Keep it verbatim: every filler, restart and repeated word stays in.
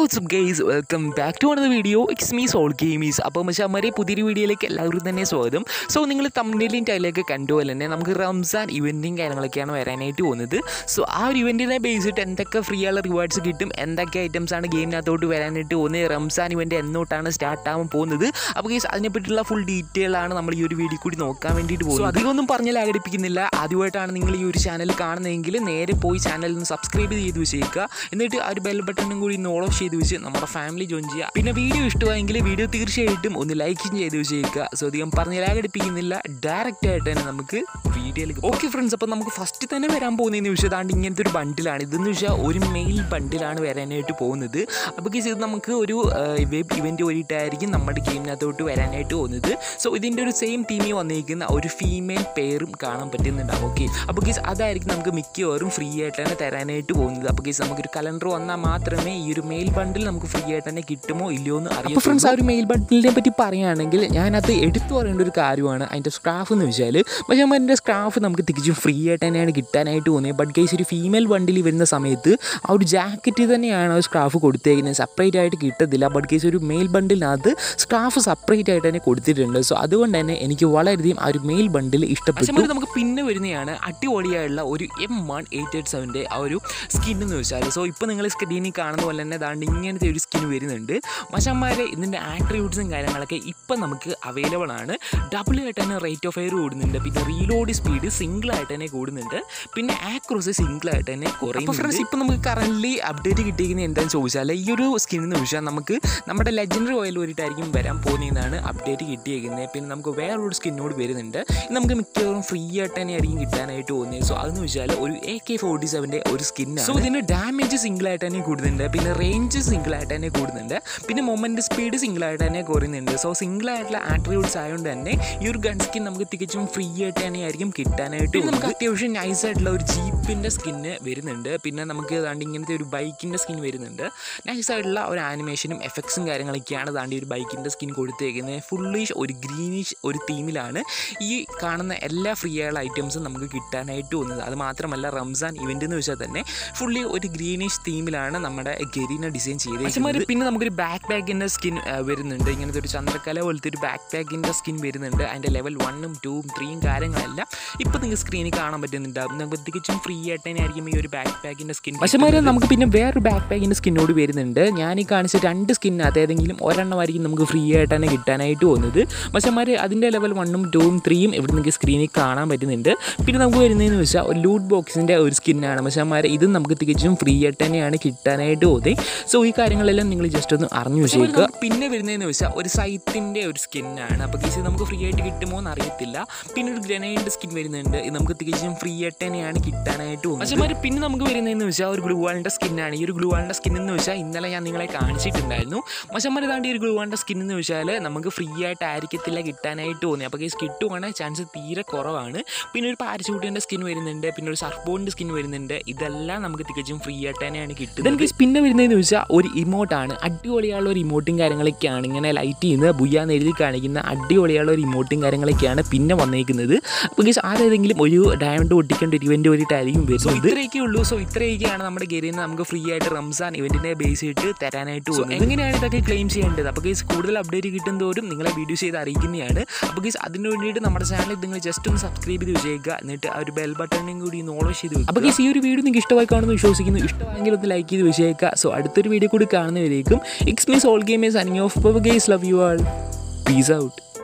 what's up guys, welcome back to another video. It's me Soul Gamies. അപ്പോൾ മച്ചാന്മാരെ പുതിയൊരു വീഡിയോയിലേക്ക് എല്ലാവരും തന്നെ സ്വാഗതം. സോ നിങ്ങൾ തമ്മിലിലും ടൈലൊക്കെ കണ്ടുപോലെ തന്നെ നമുക്ക് റംസാൻ ഇവൻറ്റും കാര്യങ്ങളൊക്കെയാണ് വരാനായിട്ട് പോകുന്നത്. സോ ആ ഒരു ഇവൻറ്റിനെ ബേസ് ചെയ്തിട്ട് എന്തൊക്കെ ഫ്രീ ആയുള്ള റിവാർഡ്സ് കിട്ടും, എന്തൊക്കെ ഐറ്റംസാണ് ഗെയിമിനകത്തോട്ട് വരാനായിട്ട് പോകുന്നത്, റംസാൻ ഇവൻറ്റ് എന്നോട്ടാണ് സ്റ്റാർട്ട് ആവാൻ പോകുന്നത്. അപ്പോൾ ഗൈസ് അതിനെപ്പറ്റിയുള്ള ഫുൾ ഡീറ്റെയിൽ ആണ് നമ്മൾ ഈ ഒരു വീഡിയോ കൂടി നോക്കാൻ വേണ്ടിയിട്ട് പോകുന്നത്. അധികമൊന്നും പറഞ്ഞാൽ ആഗ്രഹിപ്പിക്കുന്നില്ല. ആദ്യമായിട്ടാണ് നിങ്ങൾ ഈ ഒരു ചാനൽ കാണുന്നതെങ്കിൽ നേരെ പോയി ചാനലിൽ നിന്ന് സബ്സ്ക്രൈബ് ചെയ്ത് വെച്ചേക്കുക. എന്നിട്ട് ആ ഒരു ബെൽ ബട്ടണും കൂടി ഒന്ന് ഓൾ ഓഫ് ചെയ്ത് വെച്ച് നമ്മുടെ ഫാമിലി ജോയിൻ ചെയ്യുക. പിന്നെ വീഡിയോ ഇഷ്ടമായെങ്കിൽ വീഡിയോ തീർച്ചയായിട്ടും ഒന്ന് ലൈക്ക് ചെയ്ത് വെച്ചേക്കുക. സോ അധികം പറഞ്ഞ് ലാഗടിപ്പിക്കുന്നില്ല, ഡയറക്റ്റ് ആയിട്ട് തന്നെ നമുക്ക് വീഡിയോയിലേക്ക്. ഓക്കെ ഫ്രണ്ട്സ്, അപ്പോൾ നമുക്ക് ഫസ്റ്റ് തന്നെ വരാൻ പോകുന്നതെന്ന് വെച്ചാൽ അതാണ്ട് ഇങ്ങനത്തെ ഒരു ബണ്ടിലാണ്. ഇതെന്ന് വെച്ചാൽ ഒരു മെയിൽ ബണ്ടിലാണ് വരാനായിട്ട് പോകുന്നത്. അപ്പോൾ ഇത് നമുക്ക് ഒരു വെബ് ഇവൻറ്റ് വേണ്ടിയിട്ടായിരിക്കും നമ്മുടെ ഗെയിമിനകത്തോട്ട് വരാനായിട്ട് പോകുന്നത്. സോ ഇതിൻ്റെ ഒരു സെയിം തീമിൽ വന്നിരിക്കുന്ന ഒരു ഫീമെയിൽ പെയറും കാണാൻ പറ്റുന്നുണ്ടാവും. ഓക്കെ, അപ്പോൾ ഗീസ് അതായിരിക്കും നമുക്ക് മിക്കവാറും ഫ്രീ ആയിട്ട് തന്നെ തരാനായിട്ട് പോകുന്നത്. അപ്പോൾ ഗീസ് നമുക്കൊരു കലണ്ടർ വന്നാൽ മാത്രമേ ഈ ഒരു മെയിൽ ബണ്ടിൽ നമുക്ക് ഫ്രീ ആയിട്ട് തന്നെ കിട്ടുമോ ഇല്ലയോ എന്ന് അറിയാം. ഫ്രണ്ട്സ്, ആ ഒരു മെയിൽ ബണ്ടിലിനെ പറ്റി പറയുകയാണെങ്കിൽ ഞാനത് എടുത്തു പറയേണ്ട ഒരു കാര്യമാണ് അതിൻ്റെ സ്ക്രാഫ് എന്ന് വെച്ചാൽ. പക്ഷേ അതിൻ്റെ സ്ക്രാഫ് നമുക്ക് തികച്ചും ഫ്രീ ആയിട്ട് തന്നെയാണ് കിട്ടാനായിട്ട് പോകുന്നത്. ബട്ട് ഗൈസ് ഒരു ഫീമെയിൽ ബണ്ടിൽ വരുന്ന സമയത്ത് ആ ഒരു ജാക്കറ്റ് തന്നെയാണ് ആ സ്ക്രാഫ് കൊടുത്തേക്കുന്നത്, സെപ്പറേറ്റ് ആയിട്ട് കിട്ടത്തില്ല. ബട്ട് ഗൈസ് ഒരു മെയിൽ ബണ്ടിലിനകത്ത് സ്ക്രാഫ് സെപ്പറേറ്റ് ആയിട്ട് തന്നെ കൊടുത്തിട്ടുണ്ട്. സോ അതുകൊണ്ട് തന്നെ എനിക്ക് വളരെയധികം ആ ഒരു മെയിൽ ബണ്ടിൽ ഇഷ്ടപ്പെട്ടു. നമുക്ക് പിന്നെ വരുന്നതാണ് അടിപൊളിയായുള്ള ഒരു എം വൺ എയ്റ്റ് എയ്റ്റ് സെവൻ്റെ ആ ഒരു സ്കിൻ എന്ന് വെച്ചാൽ. സോ ഇപ്പോൾ നിങ്ങൾ സ്ക്രീനിൽ കാണുന്ന പോലെ തന്നെ ദാണ്ട് ഇങ്ങനത്തെ ഒരു സ്കിൻ വരുന്നുണ്ട്. മച്ചന്മാരെ ഇതിൻ്റെ ആട്രിബ്യൂട്ട്സും കാര്യങ്ങളൊക്കെ ഇപ്പം നമുക്ക് അവൈലബിൾ ആണ്. ഡബിൾ ആയിട്ട് തന്നെ റേറ്റ് ഓഫ് ഫയർ കൂടുന്നുണ്ട്, പിന്നെ റീലോഡ് സ്പീഡ് സിംഗിൾ ആയിട്ട് തന്നെ കൂടുന്നുണ്ട്, പിന്നെ ആക്രോസ് സിംഗിൾ ആയിട്ട് തന്നെ കുറയും. ഫ്രണ്ട്സ്, ഇപ്പം നമുക്ക് കറൻ്റ്ലി അപ്ഡേറ്റ് കിട്ടിയിരിക്കുന്നത് എന്താണെന്ന് ചോദിച്ചാൽ ഈ ഒരു സ്കിൻ എന്ന് വെച്ചാൽ നമുക്ക് നമ്മുടെ ലെജൻഡറി ഓയിൽ വേണ്ടിയിട്ടായിരിക്കും വരാൻ പോകുന്നതെന്നാണ് അപ്ഡേറ്റ് കിട്ടിയിരിക്കുന്നത്. പിന്നെ നമുക്ക് വേറൊരു സ്കിന്നോട് വരുന്നുണ്ട്, നമുക്ക് മിക്കവാറും ഫ്രീ ആയിട്ട് തന്നെ ആയിരിക്കും കിട്ടാനായിട്ട് പോകുന്നത്. സോ അതെന്ന് വെച്ചാൽ ഒരു എ കെ ഫോർട്ടി സെവൻ്റെ ഒരു സ്കിന്നാണ്. സോ ഇതിൻ്റെ ഡാമേജ് സിംഗിൾ ആയിട്ട് തന്നെ കൂടുന്നുണ്ട്, പിന്നെ റേഞ്ച് സിംഗിൾ ആയിട്ട് തന്നെ കൂടുന്നുണ്ട്, പിന്നെ മൊമെൻറ്റ് സ്പീഡ് സിംഗിൾ ആയിട്ട് തന്നെ കുറയുന്നുണ്ട്. സോ സിംഗിൾ ആയിട്ടുള്ള ആട്രിബ്യൂട്ട്സ് ആയതുകൊണ്ട് തന്നെ ഈ ഒരു ഗൺ സ്കിൻ നമുക്ക് തികച്ചും ഫ്രീ ആയിട്ട് തന്നെ ആയിരിക്കും കിട്ടാനായിട്ട്. നമുക്ക് അത്യാവശ്യം നൈസ് ആയിട്ടുള്ള ഒരു ജീപ്പിൻ്റെ സ്കിന്ന് വരുന്നുണ്ട്, പിന്നെ നമുക്ക് താണ്ടി ഇങ്ങനത്തെ ഒരു ബൈക്കിൻ്റെ സ്കിൻ വരുന്നുണ്ട്. നൈസ് ആയിട്ടുള്ള ഒരു ആനിമേഷനും എഫക്ട്സും കാര്യങ്ങളൊക്കെയാണ് താണ്ടി ഒരു ബൈക്കിൻ്റെ സ്കിൻ കൊടുത്തേക്കുന്നത്. ഫുള്ളിഷ് ഒരു ഗ്രീനിഷ് ഒരു തീമിലാണ് ഈ കാണുന്ന എല്ലാ ഫ്രീ ആയുള്ള ഐറ്റംസും നമുക്ക് കിട്ടാനായിട്ട് പോകുന്നത്. അത് മാത്രമല്ല റംസാൻ ഇവൻ്റ് എന്ന് വെച്ചാൽ തന്നെ ഫുള്ളി ഒരു ഗ്രീനിഷ് തീമിലാണ് നമ്മുടെ ഗെരീനെ ഡിസൈൻ ചെയ്തത്. പിന്നെ നമുക്കൊരു ബാക്ക് ബാഗിൻ്റെ സ്കിൻ വരുന്നുണ്ട്, ഇങ്ങനത്തെ ഒരു ചന്ദ്രക്കല പോലത്തെ ഒരു ബാക്ക് ബാഗിൻ്റെ സ്കിൻ വരുന്നുണ്ട്. അതിൻ്റെ ലെവൽ വണ്ണും ടൂവും ത്രീയും കാര്യങ്ങളെല്ലാം ഇപ്പോൾ നിങ്ങൾക്ക് സ്ക്രീനിൽ കാണാൻ പറ്റുന്നുണ്ടാവും. നമുക്ക് തികച്ചും ഫ്രീ ആയിട്ട് തന്നെ ആയിരിക്കും ഈ ഒരു ബാക്ക് ബാഗിൻ്റെ സ്കിൻ. പക്ഷേ നമുക്ക് പിന്നെ വേറൊരു ബാക്ക് ബാഗിൻ്റെ സ്കിന്നോട് വരുന്നുണ്ട്. ഞാൻ ഈ കാണിച്ച രണ്ട് സ്കിന്നകത്ത് ഏതെങ്കിലും ഒരെണ്ണമായിരിക്കും നമുക്ക് ഫ്രീ ആയിട്ട് തന്നെ കിട്ടാനായിട്ട് പോകുന്നത്. പക്ഷേ അതിൻ്റെ ലെവൽ വണ്ണും ടൂവും ത്രീയും ഇവിടെ നിങ്ങൾക്ക് സ്ക്രീനിൽ കാണാൻ പറ്റുന്നുണ്ട്. പിന്നെ നമുക്ക് വരുന്നതെന്ന് വെച്ചാൽ ഒരു ലൂട്ട് ബോക്സിൻ്റെ ഒരു സ്കിന്നാണ്. പക്ഷേ ഇതും നമുക്ക് തികച്ചും ഫ്രീ ആയിട്ട് തന്നെയാണ് കിട്ടാനായിട്ട് പോകുന്നത്. സോ ഈ കാര്യങ്ങളെല്ലാം നിങ്ങൾ ജസ്റ്റ് ഒന്ന് അറിഞ്ഞു വെച്ചേക്കുക. പിന്നെ വരുന്നതെന്ന് വെച്ചാൽ ഒരു സൈറ്റിൻ്റെ ഒരു സ്കിന്നാണ്. അപ്പോൾ കേസ് നമുക്ക് ഫ്രീ ആയിട്ട് കിട്ടുമോ എന്ന് അറിയത്തില്ല. പിന്നെ ഒരു ഗ്രനേഡ് സ്കിൻ വരുന്നുണ്ട്, ഇത് നമുക്ക് തികച്ചും ഫ്രീ ആയിട്ട് തന്നെയാണ് കിട്ടാനായിട്ട് പോകുന്നത്. പക്ഷേ പിന്നെ നമുക്ക് വരുന്നതെന്ന് വെച്ചാൽ ഒരു ഗ്ലൂവാളിൻ്റെ സ്കിന്നാണ്. ഈ ഒരു ഗ്ലൂവാളിൻ്റെ സ്കിൻ എന്ന് വെച്ചാൽ ഇന്നലെ ഞാൻ നിങ്ങളെ കാണിച്ചിട്ടുണ്ടായിരുന്നു. മച്ചന്മാർ താണ്ടി ഒരു ഗ്ലൂവാളിൻ്റെ സ്കിൻ എന്ന് വെച്ചാൽ നമുക്ക് ഫ്രീ ആയിട്ടായിരിക്കത്തില്ല കിട്ടാനായിട്ട് പോകുന്നത്. അപ്പോൾ കേസ് കിട്ടുവാണെങ്കിൽ ചാൻസ് തീരെ കുറവാണ്. പിന്നെ ഒരു പാരച്യൂട്ടിൻ്റെ സ്കിൻ വരുന്നുണ്ട്, പിന്നെ ഒരു സർഫ് ബോർഡിൻ്റെ സ്കിൻ വരുന്നുണ്ട്. ഇതെല്ലാം നമുക്ക് തികച്ചും ഫ്രീ ആയിട്ട് തന്നെയാണ് കിട്ടുന്നത്. പിന്നെ വരുന്നതെന്ന് വെച്ചാൽ ഒരു ഇമോട്ടാണ്. അടിപൊളിയുള്ള ഒരു ഇമോട്ടും കാര്യങ്ങളൊക്കെയാണ്, ഇങ്ങനെ ലൈറ്റ് ചെയ്യുന്നത് ബുയ്യാന്ന് എഴുതി കാണിക്കുന്ന അടിപൊളിയുള്ള ഒരു ഇമോട്ടും കാര്യങ്ങളൊക്കെയാണ് പിന്നെ വന്നേക്കുന്നത്. അപ്പോൾ ഗൈസ് ആരെങ്കിലും ഒരു ഡയമണ്ട് പൊട്ടിക്കേണ്ട ഒരു ഇവൻറ്റ് വേണ്ടിയിട്ടായിരിക്കും വരുന്നത്. ഇത്രയൊക്കെ ഉള്ളൂ. സോ ഇത്രയൊക്കെയാണ് നമ്മുടെ ഗെയിമിൽ നിന്ന് നമുക്ക് ഫ്രീ ആയിട്ട് റംസാൻ ഇവൻറ്റിനെ ബേസ് ചെയ്തിട്ട് തരാനായിട്ട് പോകുന്നത്. എങ്ങനെയാണ് ഇതൊക്കെ ക്ലെയിം ചെയ്യേണ്ടത്? അപ്പോൾ ഗൈസ് കൂടുതൽ അപ്ഡേറ്റ് കിട്ടും തോറും നിങ്ങളെ വീഡിയോ ചെയ്ത് അറിയിക്കുന്നതാണ്. അപ്പോൾ ഗൈസ് അതിന് വേണ്ടിയിട്ട് നമ്മുടെ ചാനൽ നിങ്ങൾ ജസ്റ്റ് ഒന്ന് സബ്സ്ക്രൈബ് ചെയ്ത് വെച്ചേക്കുക, എന്നിട്ട് ആ ഒരു ബെൽ ബട്ടണും കൂടി ഒന്ന് ഓൾ ചെയ്ത് വെക്കുക. അപ്പോൾ ഗൈസ് ഈ ഒരു വീഡിയോ നിങ്ങൾക്ക് ഇഷ്ടമായി കാണുമെന്ന് വിശ്വസിക്കുന്നു. ഇഷ്ടമായെങ്കിൽ ഒന്ന് ലൈക്ക് ചെയ്ത് വെച്ചേക്കുക. സോ അടുത്തൊരു വീഡിയോ കൂടി കാണുന്നവരേക്കും it's me soul gamers signing off. Guys love you all. Peace out.